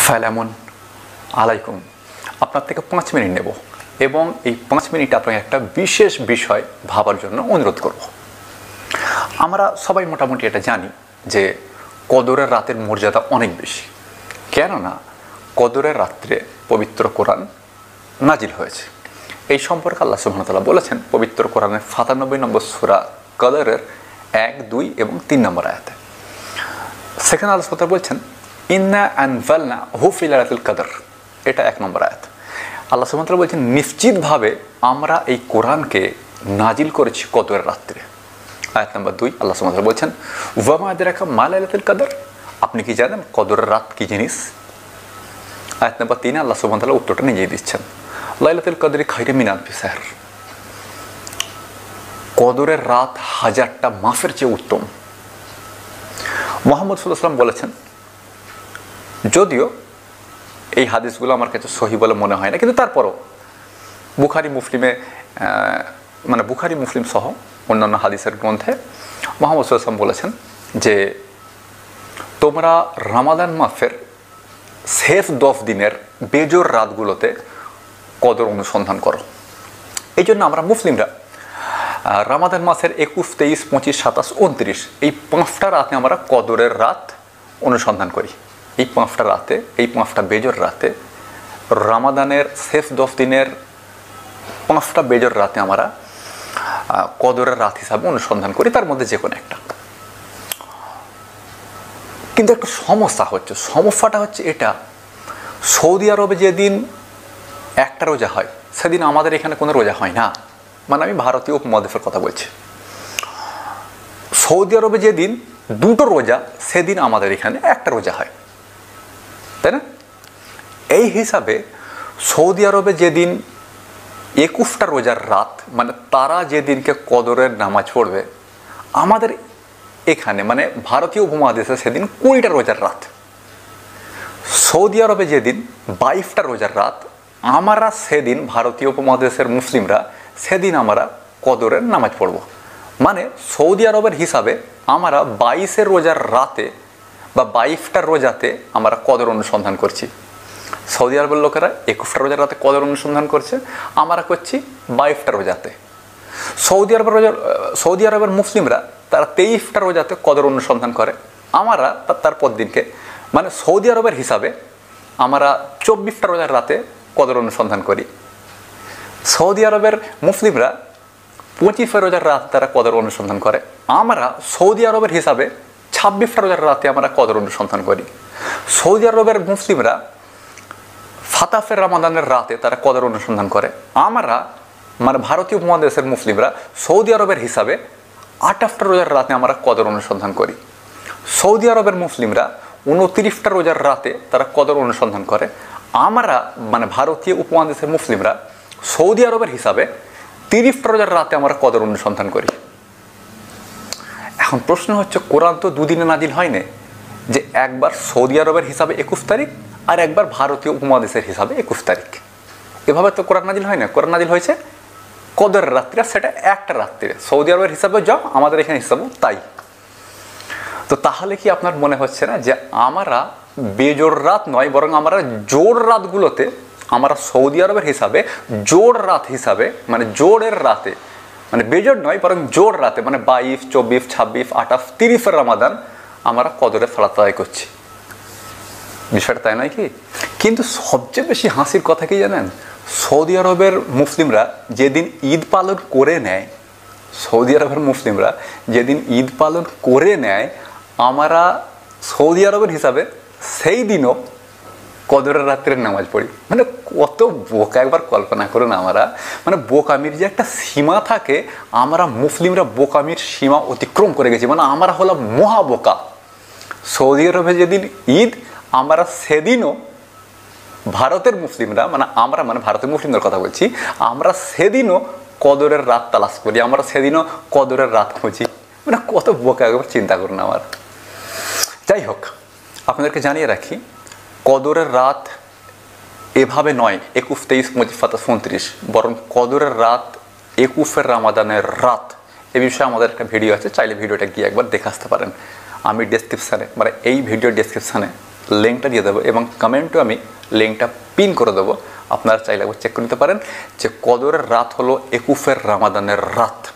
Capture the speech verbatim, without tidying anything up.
সালামুন আলাইকুম। আপনার থেকে পাঁচ মিনিট নেব এবং এই পাঁচ মিনিট আপনাকে একটা বিশেষ বিষয় ভাবার জন্য অনুরোধ করব। আমরা সবাই মোটামুটি এটা জানি যে কদরের রাতের মর্যাদা অনেক বেশি, কেননা কদরের রাত্রে পবিত্র কোরআন নাজিল হয়েছে। এই সম্পর্কে আল্লাহ সুবহানাহু ওয়া তাআলা বলেছেন পবিত্র কোরআনের সাতানব্বই নম্বর সূরা কদরের এক, দুই এবং তিন নম্বর আয়াতে। সেখানে আল্লাহ সুবহানাহু ওয়া তাআলা বলছেন ইন্না আনজালনা হু ফি লাইলাতুল কদর, এটা এক নম্বর আয়াত। আল্লাহ সুবহানাহু ওয়া তাআলা বলছেন নিশ্চিতভাবে আমরা এই কোরআনকে নাজিল করেছি কদরের রাত্রে। আয়াত নম্বর দুই আল্লাহ সুবহানাহু ওয়া তাআলা বলছেন ওয়া মা আদরাকা মা লাইলাতুল কদর, আপনি কি জানেন কদরের রাত কি জিনিস? আয়াত নম্বর তিন আল্লাহ সুবহানাহু ওয়া তাআলা উত্তরটা নিজেই দিচ্ছেন লাইলাতুল কদরি খায়রুম মিন আলফি শাহর, কদরের রাত হাজারটা মাসের চেয়ে উত্তম। মুহাম্মদ সাল্লাল্লাহু আলাইহি ওয়াসাল্লাম বলেছেন, যদিও এই হাদিসগুলো আমার কাছে সহি বলে মনে হয় না, কিন্তু তারপরও বুখারী মুসলিমে মানে বুখারী মুসলিম সহ অন্যান্য হাদিসের গ্রন্থে মুহাম্মদ সাল্লাল্লাহু আলাইহি ওয়াসাল্লাম বলেছেন যে তোমরা রমাদান মাসের শেষ দশ দিনের বেজোর রাতগুলোতে কদর অনুসন্ধান করো। এই জন্য আমরা মুসলিমরা রমাদান মাসের একুশ, তেইশ, পঁচিশ, সাতাশ, উনত্রিশ এই পাঁচটা রাতে আমরা কদরের রাত অনুসন্ধান করি। এই পাঁচটা রাতে, এই পাঁচটা বেজোর রাতে, রমাদানের শেষ দশ দিনের পাঁচটা বেজোর রাতে আমরা কদরের রাত হিসাবে অনুসন্ধান করি, তার মধ্যে যে কোনো একটা। কিন্তু একটা সমস্যা হচ্ছে, সমস্যাটা হচ্ছে এটা, সৌদি আরবে যেদিন একটা রোজা হয় সেদিন আমাদের এখানে কোনো রোজা হয় না। মানে আমি ভারতীয় উপমহাদেশের কথা বলছি। সৌদি আরবে যেদিন দুটো রোজা সেদিন আমাদের এখানে একটা রোজা হয়, তাই না? এই হিসাবে সৌদি আরবে যেদিন একুশটা রোজার রাত, মানে তারা যেদিনকে কদরের নামাজ পড়বে, আমাদের এখানে মানে ভারতীয় উপমহাদেশে সেদিন কুড়িটা রোজার রাত। সৌদি আরবে যেদিন বাইশটা রোজার রাত, আমরা সেদিন ভারতীয় উপমহাদেশের মুসলিমরা সেদিন আমরা কদরের নামাজ পড়ব। মানে সৌদি আরবের হিসাবে আমরা বাইশের রোজার রাতে বা বাইশটা রোজাতে আমরা কদর অনুসন্ধান করছি। সৌদি আরবের লোকেরা একুশটা রোজার রাতে কদর অনুসন্ধান করছে, আমরা করছি বাইশটা রোজাতে। সৌদি আরবের রোজা সৌদি আরবের মুসলিমরা তারা তেইশটা রোজাতে কদর অনুসন্ধান করে, আমরা তারপর দিনকে মানে সৌদি আরবের হিসাবে আমরা চব্বিশটা রোজার রাতে কদর অনুসন্ধান করি। সৌদি আরবের মুসলিমরা পঁচিশটা রোজার রাত তারা কদর অনুসন্ধান করে, আমরা সৌদি আরবের হিসাবে ছাব্বিশটা রোজার রাতে আমরা কদর অনুসন্ধান করি। সৌদি আরবের মুসলিমরা ফাতাফের রমাদানের রাতে তারা কদর অনুসন্ধান করে, আমরা মানে ভারতীয় উপমহাদেশের মুসলিমরা সৌদি আরবের হিসাবে আটাশটা রোজার রাতে আমরা কদর অনুসন্ধান করি। সৌদি আরবের মুসলিমরা উনত্রিশটা রোজার রাতে তারা কদর অনুসন্ধান করে, আমরা মানে ভারতীয় উপমহাদেশের মুসলিমরা সৌদি আরবের হিসাবে তিরিশটা রোজার রাতে আমরা কদর অনুসন্ধান করি। এখন প্রশ্ন হচ্ছে, কোরআন তো দুদিনে নাজিল হয় না, যে একবার সৌদি আরবের হিসাবে একুশ তারিখ আর একবার ভারতীয় উপমহাদেশের হিসাবে একুশ তারিখ, এভাবে তো কোরআন নাজিল হয় না। কোরআন নাজিল হয়েছে কদরের রাত্রে, সেটা একটা রাত্রে, সৌদি আরবের হিসাবে যাও, আমাদের এখানে হিসাবেও তাই। তো তাহলে কি আপনার মনে হচ্ছে না যে আমরা বেজোর রাত নয়, বরং আমরা জোর রাতগুলোতে আমরা সৌদি আরবের হিসাবে জোর রাত হিসাবে মানে জোরের রাতে, মানে বেজোর নয় বরং জোর রাতে, মানে বাইশ, চব্বিশ, ছাব্বিশ, আঠাশ, তিরিশের রমাদান আমরা কদরে সালাত আদায় করছি। বিষয়টা তাই নয় কি? কিন্তু সবচেয়ে বেশি হাসির কথা কি জানেন? সৌদি আরবের মুসলিমরা যেদিন ঈদ পালন করে নেয়, সৌদি আরবের মুসলিমরা যেদিন ঈদ পালন করে নেয়, আমরা সৌদি আরবের হিসাবে সেই দিনও কদরের রাত্রের নামাজ পড়ি। মানে কত বোকা, একবার কল্পনা করুন। আমরা মানে বোকামির যে একটা সীমা থাকে, আমরা মুসলিমরা বোকামির সীমা অতিক্রম করে গেছি। মানে আমরা হলাম মহা বোকা। সৌদি আরবে যেদিন ঈদ, আমরা সেদিনও ভারতের মুসলিমরা মানে আমরা মানে ভারতের মুসলিমদের কথা বলছি, আমরা সেদিনও কদরের রাত তালাশ করি, আমরা সেদিনও কদরের রাত খুঁজি। মানে কত বোকা, একবার চিন্তা করুন আমার। যাই হোক, আপনাদেরকে জানিয়ে রাখি, কদরের রাত এভাবে নয় একুশ, তেইশ, পঁচিশ, সাতাশ, উনত্রিশ, বরং কদরের রাত একুশের রমাদানের রাত। এ বিষয়ে আমাদের একটা ভিডিও আছে, চাইলে ভিডিওটা গিয়ে একবার দেখে আসতে পারেন। আমি ডেসক্রিপশানে মানে এই ভিডিও ডেসক্রিপশানে লিঙ্কটা দিয়ে দেবো এবং কমেন্টও আমি লিঙ্কটা পিন করে দেবো, আপনারা চাইলে একবার চেক করে নিতে পারেন যে কদরের রাত হলো একুফের রামাদানের রাত।